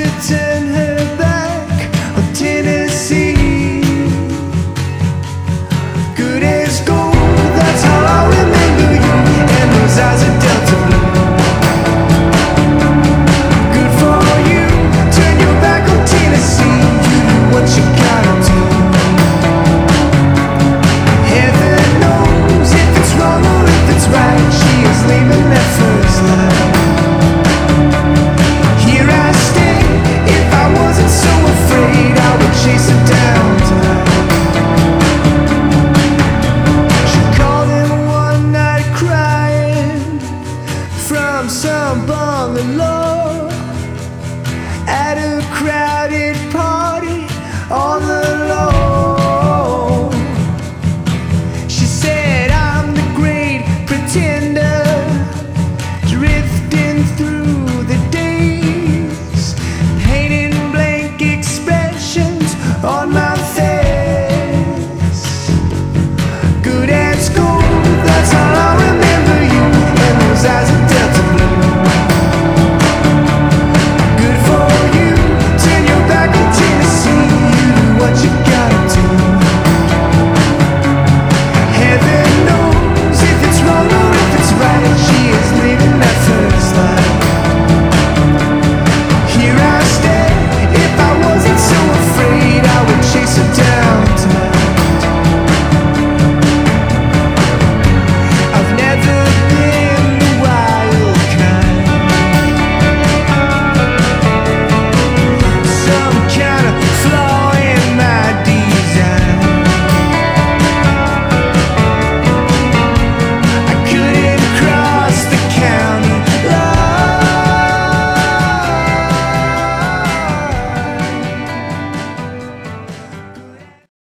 to turn her back on Tennessee. Good as gold, that's how I remember you, and those eyes are Delta blue. Good for you, turn your back on Tennessee. You do what you gotta do. Heaven knows if it's wrong or if it's right. She is leaving that first line. Here I stay, if I wasn't so afraid, I would chase her down tonight. She called him one night crying from some bungalow at a crowded party on the low.